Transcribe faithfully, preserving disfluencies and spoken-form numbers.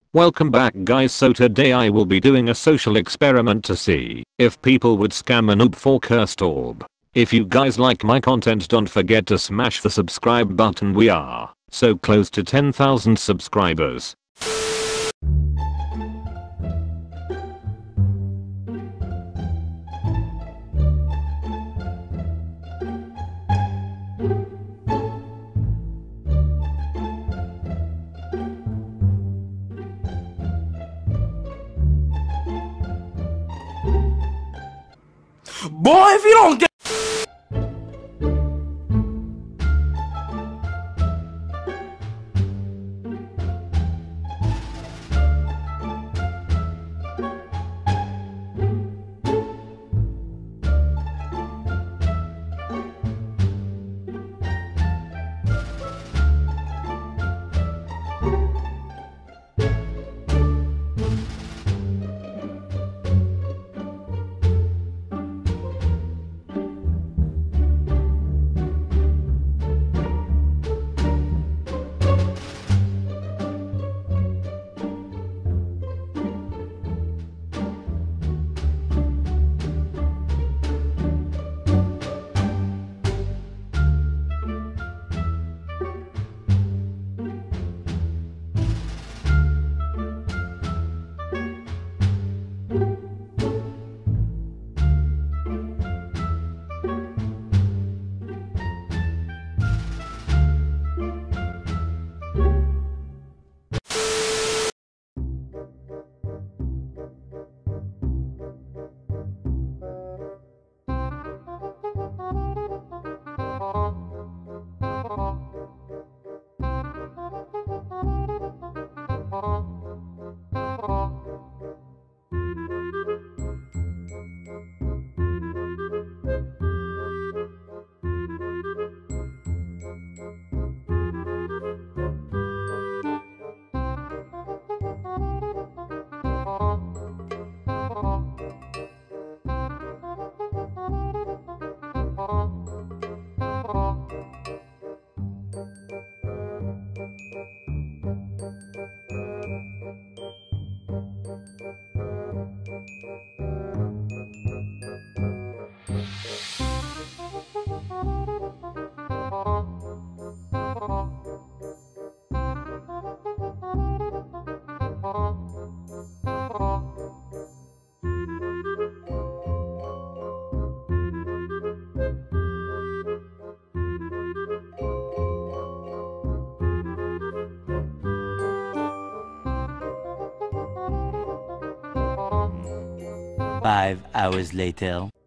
Welcome back guys, so today I will be doing a social experiment to see if people would scam a noob for cursed orb. If you guys like my content, don't forget to smash the subscribe button. We are so close to ten thousand subscribers. Boy, if you don't get Five hours later.